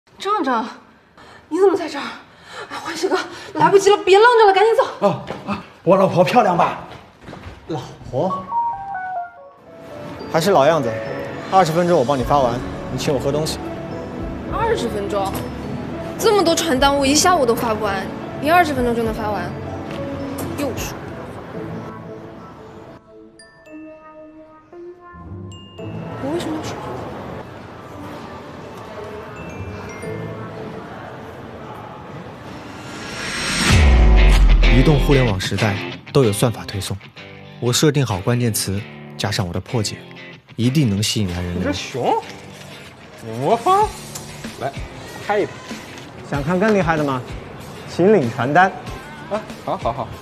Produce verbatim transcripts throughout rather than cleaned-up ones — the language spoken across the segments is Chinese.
郑郑，你怎么在这儿？哎，欢喜哥，来不及了，别愣着了，赶紧走。 哦啊，我老婆漂亮吧？老婆？ 还是老样子，二十分钟我帮你发完，你请我喝东西。 二十分钟，这么多传单，我一下午都发不完，你二十分钟就能发完？又说。 我为什么要说？ 移动互联网时代都有算法推送，我设定好关键词，加上我的破解，一定能吸引来人流。 你这熊，魔方，来拍一拍。 想看更厉害的吗？请领传单。 啊，好，好，好。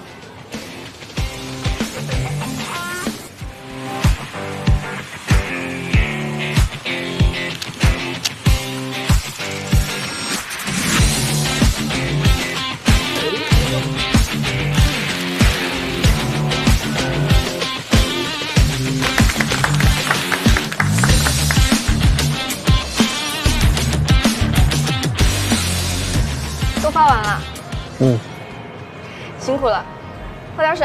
都发完了， 嗯， 辛苦了，喝点水。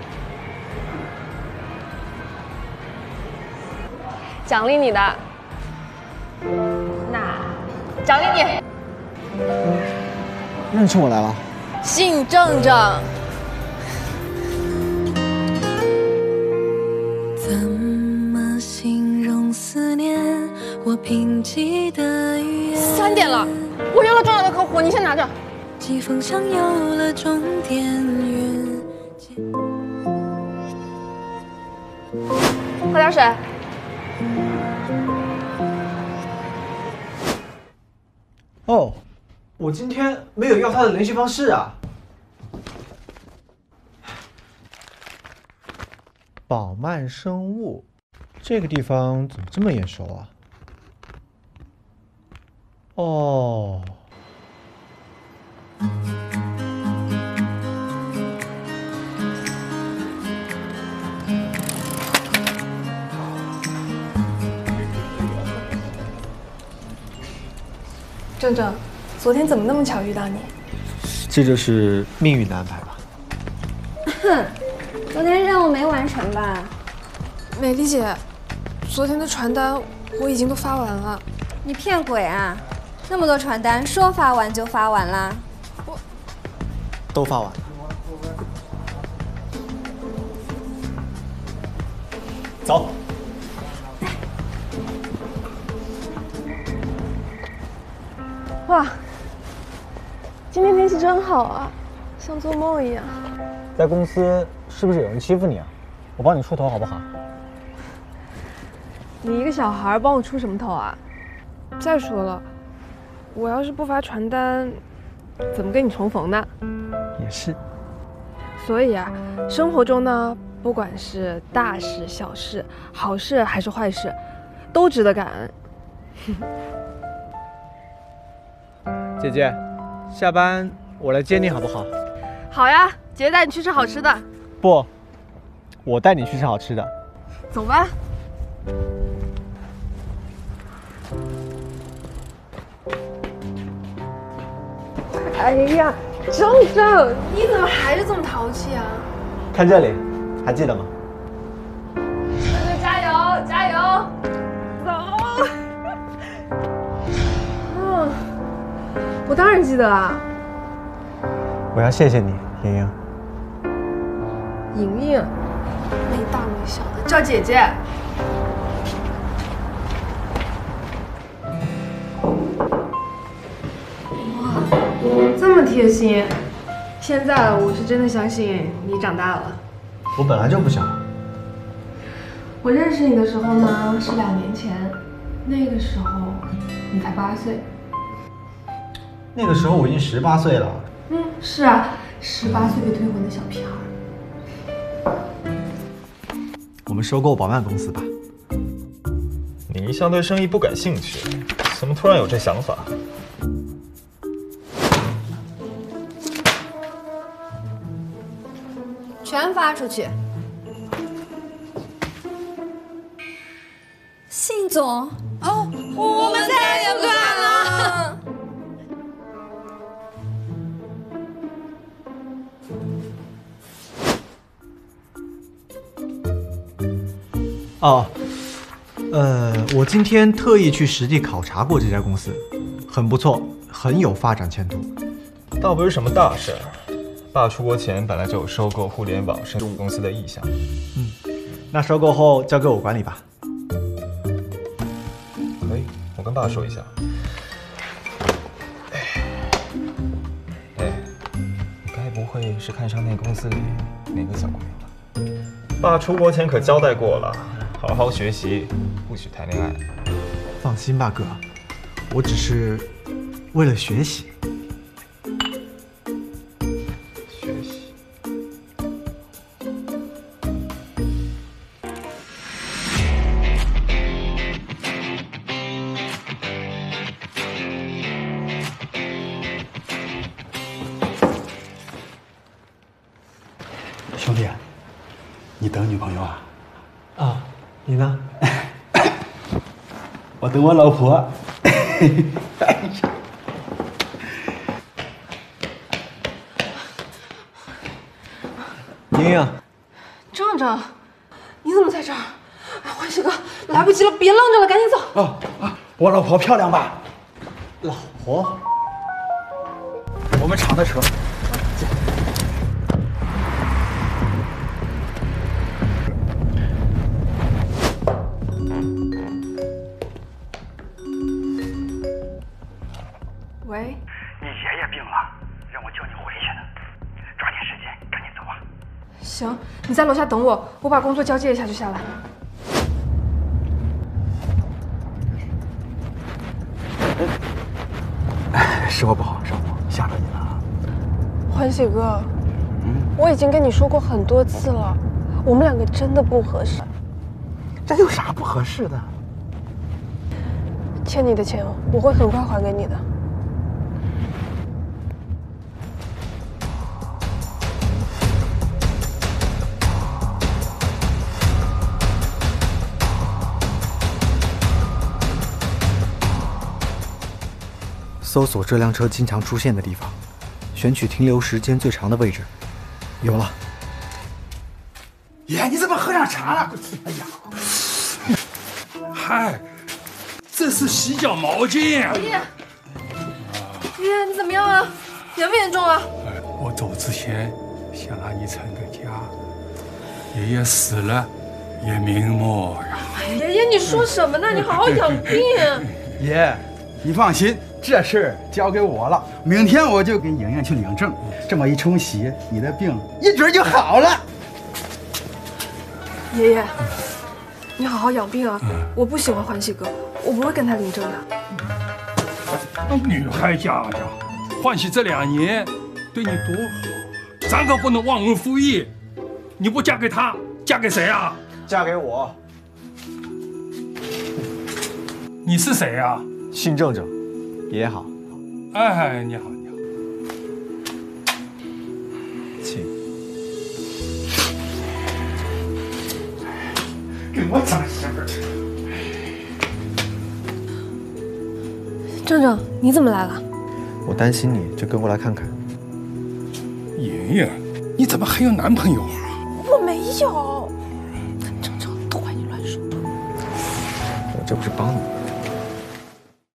奖励你的，那奖励你。 认出我来了。 姓郑郑。 怎么形容思念？我贫瘠的语言。 三点了，我约了重要的客户，你先拿着。 季风向有了终点云。 喝点水。 哦，我今天没有要他的联系方式啊。宝曼生物，这个地方怎么这么眼熟啊？哦。 郑郑，昨天怎么那么巧遇到你？ 这就是命运的安排吧。 哼，昨天任务没完成吧？ 美丽姐，昨天的传单我已经都发完了。 你骗鬼啊！那么多传单，说发完就发完啦？ 我都发完了。走。 哇，今天天气真好啊，像做梦一样。 在公司是不是有人欺负你啊？我帮你出头好不好？ 你一个小孩帮我出什么头啊？再说了，我要是不发传单，怎么跟你重逢呢？ 也是。 所以啊，生活中呢，不管是大事小事，好事还是坏事，都值得感恩。 姐姐，下班我来接你好不好？ 好呀，姐姐带你去吃好吃的。 不，我带你去吃好吃的。 走吧。哎呀，郑郑，你怎么还是这么淘气啊？ 看这里，还记得吗？ 那就加油，加油！走。嗯。 我当然记得啦。 我要谢谢你，莹莹。 莹莹，没大没小的叫姐姐。哇，这么贴心！现在我是真的相信你长大了。 我本来就不小。 我认识你的时候呢，是两年前，那个时候你才八岁。 那个时候我已经十八岁了。 嗯，是啊，十八岁被退婚的小屁孩。 我们收购宝曼公司吧。 你一向对生意不感兴趣，怎么突然有这想法？ 全发出去。信总， 哦，我们再也不敢了。 哦，呃，我今天特意去实地考察过这家公司，很不错，很有发展前途。 倒不是什么大事儿。爸出国前本来就有收购互联网生物公司的意向。 嗯，那收购后交给我管理吧。 可以，我跟爸说一下。哎，哎，你该不会是看上那公司里哪个小姑娘了？爸出国前可交代过了，好好学习，不许谈恋爱。 放心吧，哥，我只是为了学习。 学习。 兄弟，你等女朋友啊？ 啊，你呢？ 我等我老婆。 莹莹， 正正，你怎么在这儿？哎，欢喜哥，来不及了，别愣着了，赶紧走。 哦啊，我老婆漂亮吧？ 老婆， 我们厂的车。 喂， 你爷爷病了，让我叫你回去呢，抓紧时间，赶紧走啊！ 行，你在楼下等我，我把工作交接一下就下来。 哎，是我不好，是我不好，吓着你了。 欢喜哥， 嗯， 我已经跟你说过很多次了，我们两个真的不合适。 这有啥不合适的？ 欠你的钱我会很快还给你的。 搜索这辆车经常出现的地方，选取停留时间最长的位置。有了。 爷，你怎么喝上茶了？哎呀， 嗨，这是洗脚毛巾。 爷爷，爷爷，你怎么样啊？严不严重啊？ 我走之前想让你成个家，爷爷死了也瞑目呀。 爷爷，你说什么呢？你好好养病。 爷，你放心，这事儿交给我了。明天我就跟莹莹去领证，这么一冲洗，你的病一准就好了。 爷爷，你好好养病啊！我不喜欢欢喜哥，我不会跟他领证的。 女孩家家，欢喜这两年对你多好，咱可不能忘恩负义。你不嫁给他，嫁给谁啊？ 嫁给我。 你是谁啊？ 姓郑郑，爷爷好。 哎，你好，你好。 请。 给我找媳妇儿。 郑郑，你怎么来了？ 我担心你，就跟过来看看。 莹莹，你怎么还有男朋友啊？ 我没有。郑郑，都怪你乱说。 我这不是帮你。